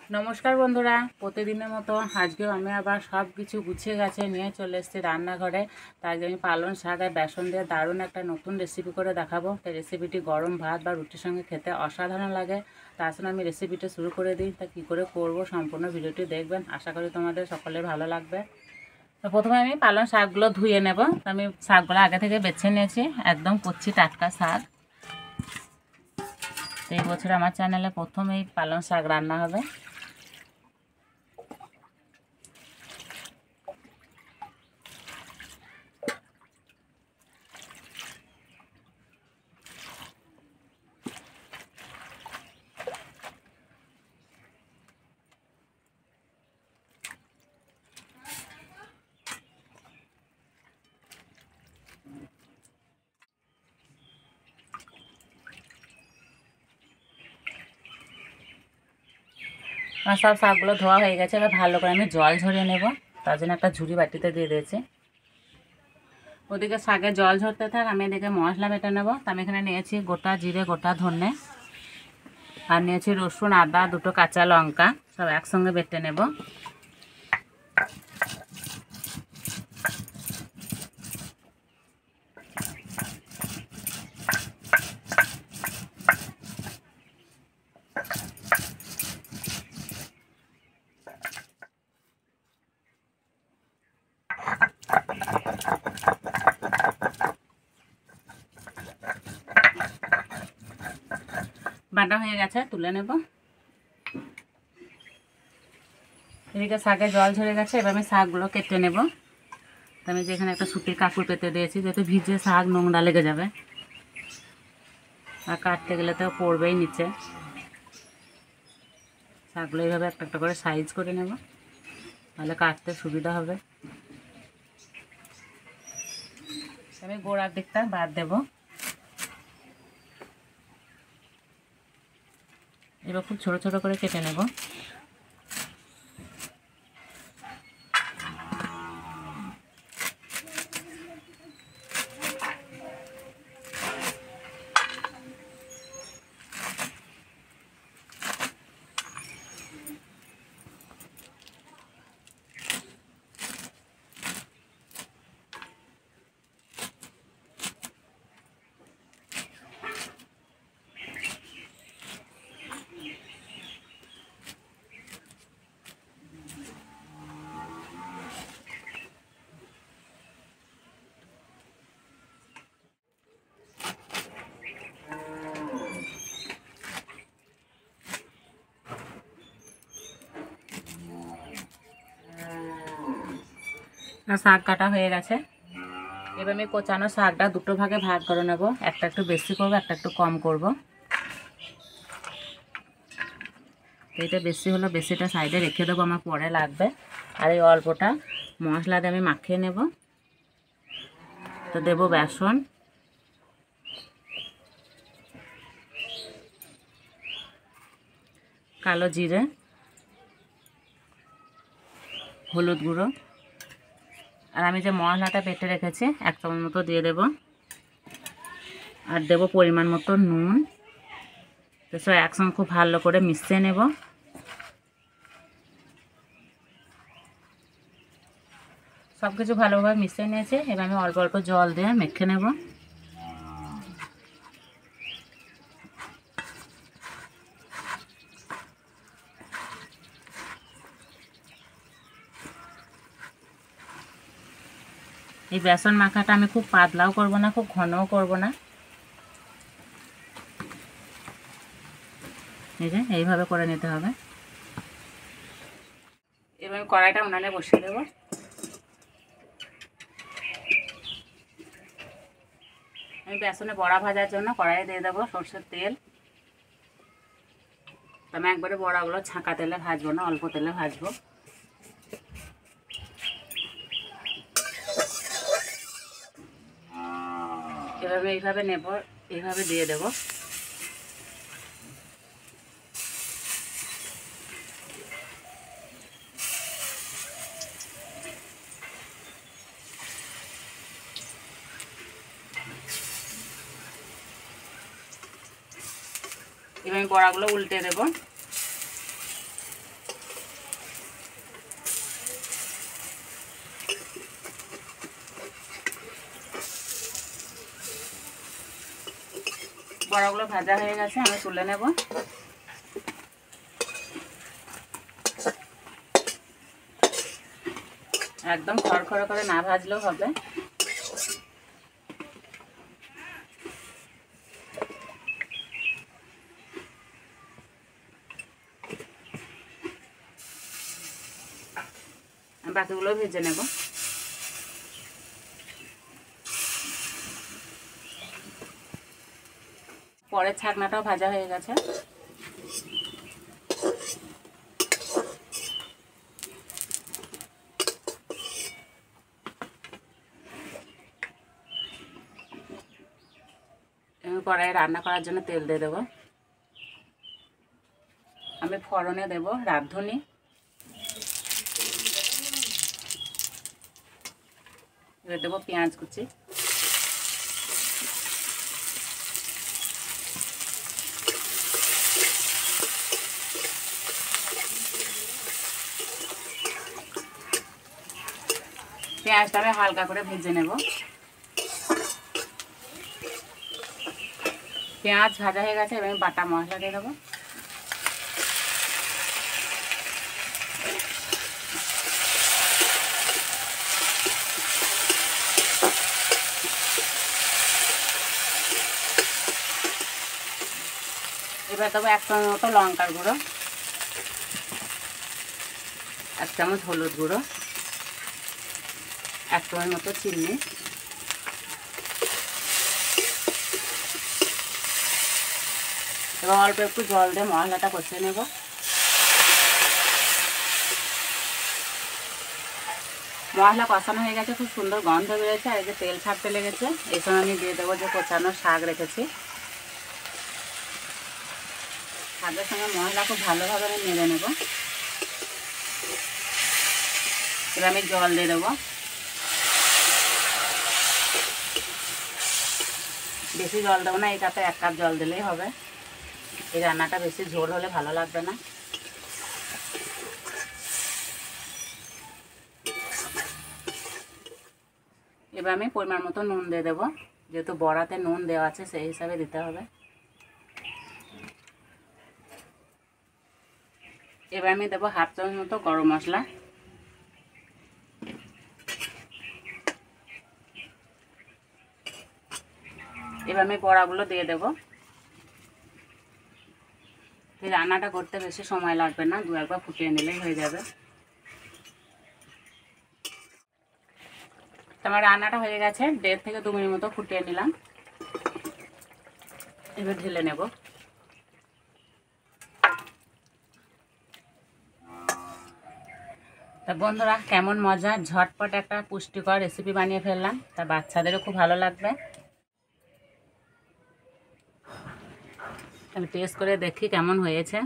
নমস্কার বন্ধুরা, প্রতিদিনের মতো আজকেও আমি আবার সব কিছু গুছিয়ে গেছে নিয়ে চলে এসেছি রান্নাঘরে। তাই আমি পালং শাক আর বেসন দিয়ে দারুণ একটা নতুন রেসিপি করে দেখাবো। এই রেসিপিটি গরম ভাত বা রুটির সঙ্গে খেতে অসাধারণ লাগে। তার সঙ্গে আমি রেসিপিটা শুরু করে দিই। তা কী করে করব সম্পূর্ণ ভিডিওটি দেখবেন, আশা করি তোমাদের সকলের ভালো লাগবে। তো প্রথমে আমি পালং শাকগুলো ধুয়ে নেব। আমি শাকগুলো আগে থেকে বেছে নিয়েছি, একদম কচি টাটকা শাক। তো এই বছর আমার চ্যানেলে প্রথম এই পালং শাক রান্না হবে। আমার সব শাকগুলো ধোয়া হয়ে গেছে। এবার ভালো করে আমি জল ঝরিয়ে নেব। তার জন্য একটা ঝুড়ি বাটিতে দিয়ে দিয়েছি। ওদিকে শাকে জল ঝরতে থাক, আমি এদিকে মশলা বেটে নেব। তো আমি এখানে নিয়েছি গোটা জিরে, গোটা ধনে, আর নিয়েছি রসুন, আদা, দুটো কাঁচা লঙ্কা, সব একসঙ্গে বেটে নেব। বাটা হয়ে গেছে, তুলে নেব। এদিকে শাকে জল ঝরে গেছে, এবার আমি শাকগুলো কেটে নেব। তো আমি যেখানে একটা সুতির কাপড় পেতে দিয়েছি, যেহেতু ভিজে শাক নোংরা লেগে যাবে, আর কাটতে গেলে তো পড়বেই নিচে। শাকগুলো এইভাবে একটা একটা করে সাইজ করে নেব, তাহলে কাটতে সুবিধা হবে। আমি গোড়ার দিকটা বাদ দেব। এবার খুব ছোটো ছোটো করে কেটে নেব। শাক কাটা হয়ে গেছে। এবার আমি কোচানো শাকটা দুটো ভাগে ভাগ করে নেব। একটা একটু বেশি করব, একটা একটু কম করব। এটা বেশি হলো, বেশিটা সাইডে রেখে দেবো, আমার পরে লাগবে। আর এই অল্পটা মশলা দিয়ে আমি মাখিয়ে নেব। তো দেবো বেসন, কালো জিরে, হলুদ গুঁড়ো, আর আমি যে মশলাটা বেটে রেখেছি 1 চামচ মতো দিয়ে দেব। আর দেবো পরিমাণ মতো নুন। তো সব একসঙ্গে খুব ভালো করে মিশিয়ে নেব। সব কিছু ভালোভাবে মিশিয়ে নিয়েছি। এবার আমি অল্প অল্প জল দিয়ে মেখে নেব। এই বেসন মাখাটা আমি খুব পাতলাও করব না, খুব ঘনও করব না। এই যে এইভাবে করে নিতে হবে। এবার কড়াইটা উনানে বসিয়ে দেবো। আমি বেসনে বড়া ভাজার জন্য কড়াইয়ে দিয়ে দেবো সরষের তেল। আমি একবারে বড়াগুলো ছাঁকা তেলে ভাজবো না, অল্প তেলে ভাজবো। এভাবে এইভাবে নেব, এইভাবে দিয়ে দেব। এবার আমি বড়াগুলো উল্টে দেব। বড়াগুলো ভাজা হয়ে গেছে, আমি তুলে নেব। একদম খড়খড়ে করে না ভাজলেও হবে। বাকিগুলো ভেজে নেব। পরের ছাকনাটাও ভাজা হয়ে গেছে। কড়াইয়ে রান্না করার জন্য তেল দিয়ে দেবো। আমি ফোড়নে দেব রাঁধুনি, এবার দেবো পেঁয়াজ কুচি, পেঁয়াজটা আমি হালকা করে ভেজে নেব। পেঁয়াজ ভাজা হয়ে গেছে, এবার আমি বাটা মশলা দিয়ে দেবো। এবার দেবো 1 চামচ মতো লঙ্কার গুঁড়ো, 1 চামচ হলুদ গুঁড়ো, 1 চামচ মতো চিনি, এবার অল্প একটু জল দিয়ে মশলাটা কষিয়ে নেব। মশলা কষানো হয়ে গেছে, খুব সুন্দর গন্ধ বেরোচ্ছে, আর এই যে তেল ছাড়তে লেগেছে। এই সময় আমি দিয়ে দেবো যে কোচানো শাক রেখেছি। শাকের সঙ্গে মশলা খুব ভালোভাবে আমি নেড়ে নেব। এবার আমি জল দিয়ে দেবো। বেশি জল দেবো না, এই কাপে 1 কাপ জল দিলেই হবে। এই রান্নাটা বেশি ঝোল হলে ভালো লাগবে না। এবার আমি পরিমাণ মতো নুন দিয়ে দেবো, যেহেতু বড়াতে নুন দেওয়া আছে সেই হিসাবে দিতে হবে। এবার আমি দেবো 1/2 চামচ মতো গরম মশলা, এবার আমি বড়াগুলো দিয়ে দেবো। এই রান্নাটা করতে বেশি সময় লাগবে না, 2-1 বার ফুটিয়ে নিলেই হয়ে যাবে। আমার রান্নাটা হয়ে গেছে, 1.5 থেকে 2 মিনিট মতো ফুটিয়ে নিলাম। এবার ঢেলে নেব। তা বন্ধুরা, কেমন মজার ঝটপট একটা পুষ্টিকর রেসিপি বানিয়ে ফেললাম, তা বাচ্চাদেরও খুব ভালো লাগবে। আমি টেস্ট করে দেখি কেমন হয়েছে।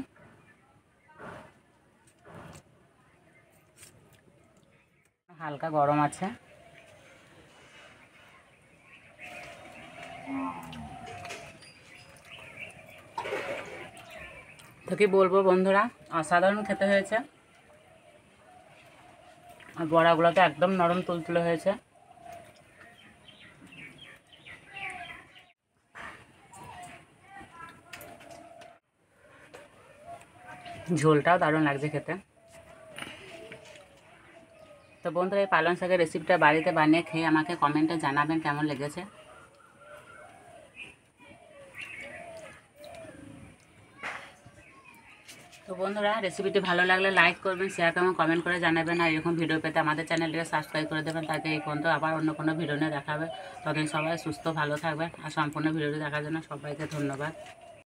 হালকা গরম আছে। তো কি বলবো বন্ধুরা, অসাধারণ খেতে হয়েছে। আর বড়াগুলো তো একদম নরম তুলতুলে হয়েছে। ঝোলটাও দারুণ লাগছে খেতে। তো বন্ধুরা, এই পালং শাকের রেসিপিটা বাড়িতে বানিয়ে খেয়ে আমাকে কমেন্টে জানাবেন কেমন লেগেছে। তো বন্ধুরা, রেসিপিটি ভালো লাগলে লাইক করবেন, শেয়ার করবেন, কমেন্ট করে জানাবেন। আর এরকম ভিডিও পেতে আমাদের চ্যানেলটিকে সাবস্ক্রাইব করে দেবেন, তাকে এই পর্যন্ত আবার অন্য কোনো ভিডিও নিয়ে দেখাবে। ততদিন সবাই সুস্থ ভালো থাকবেন। আর সম্পূর্ণ ভিডিওটি দেখার জন্য সবাইকে ধন্যবাদ।